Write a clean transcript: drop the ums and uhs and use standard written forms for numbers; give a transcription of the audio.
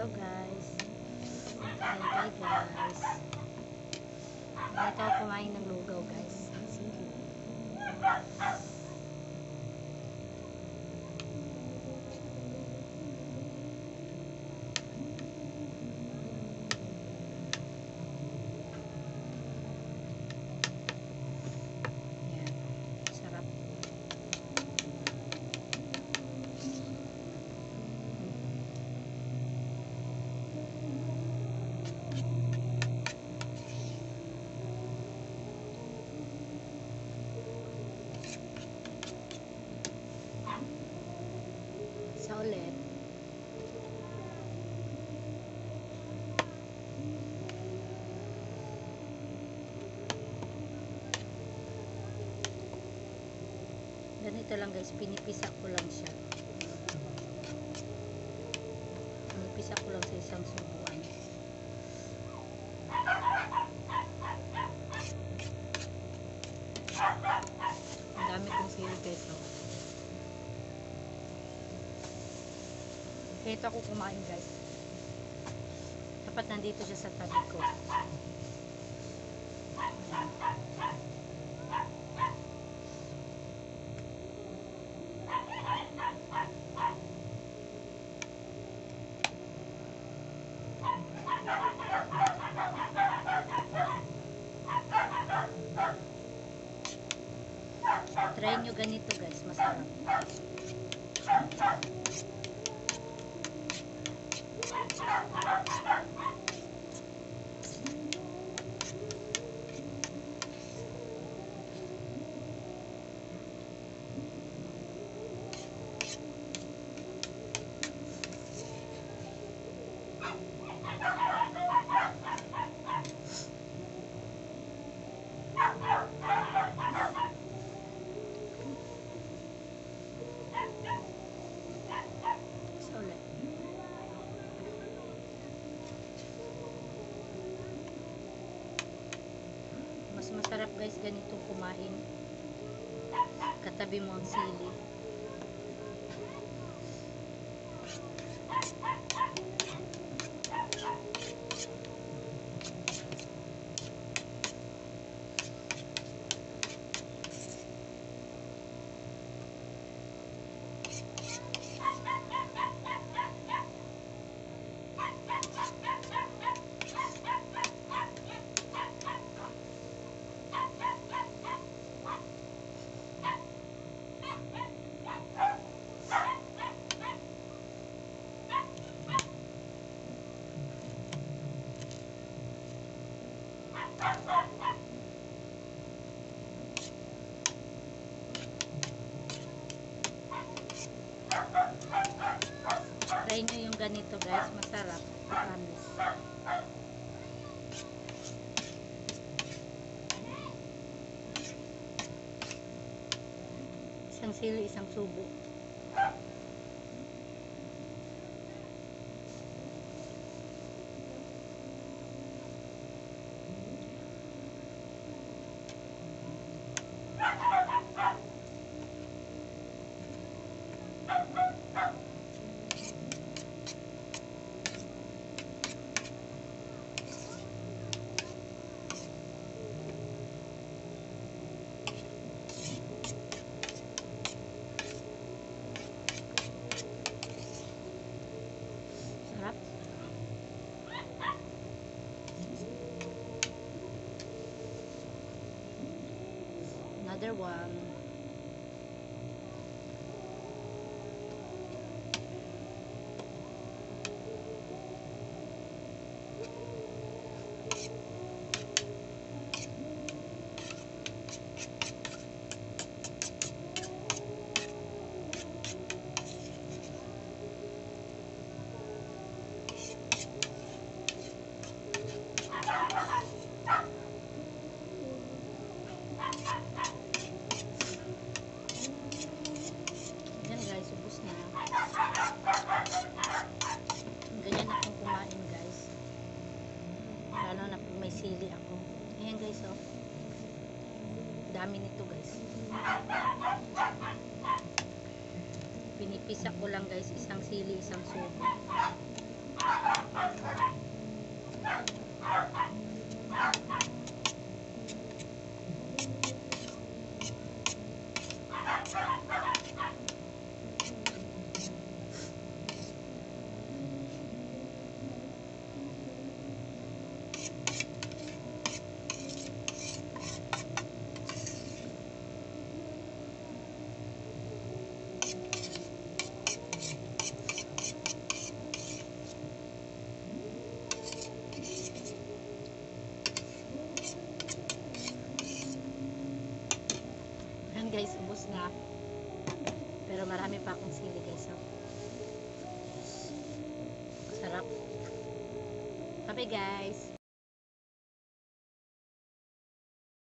Hello guys. Bye guys. Dito ako kumain ng lugaw guys. Sige. Ulit. Ganito lang guys, pinipisa ko lang siya. Pinipisa ko lang sa isang subuan. Ang dami kong sili guys. Ito ako kumain guys. Dapat nandito siya sa tabi ko. Try nyo ganito guys, masarap. Mas masarap guys ganito kumain, katabi mo ang sili. Try nyo yung ganito guys, masarap, promise. Isang sili, isang subo. Sarap. Another one. sili ako. Ayan guys, oh. Dami nito guys. Pinipisa ko lang guys, isang sili, isang subo. Yan guys, ubos na. Pero marami pa akong sili guys. Oh. Sarap. Bye guys.